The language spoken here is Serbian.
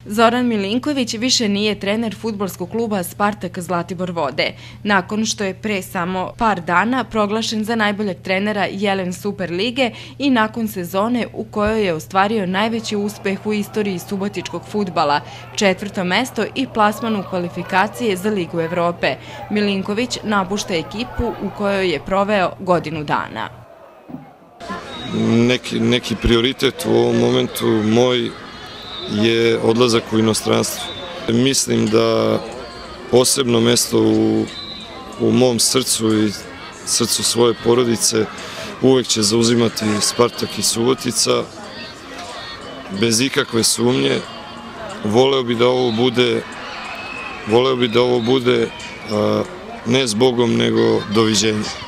Zoran Milinković više nije trener fudbalskog kluba Spartak Zlatibor Vode, nakon što je pre samo par dana proglašen za najboljeg trenera Jelen Super lige i nakon sezone u kojoj je ostvario najveći uspeh u istoriji subotičkog fudbala, 4. mesto i plasman u kvalifikacije za Ligu Evrope. Milinković napušta ekipu u kojoj je proveo godinu dana. Neki prioritet u ovom momentu moj je odlazak u inostranstvo. Mislim da posebno mesto u mom srcu i srcu svoje porodice uvek će zauzimati Spartak i Subotica. Bez ikakve sumnje. Voleo bi da ovo bude ne s Bogom, nego doviđenja.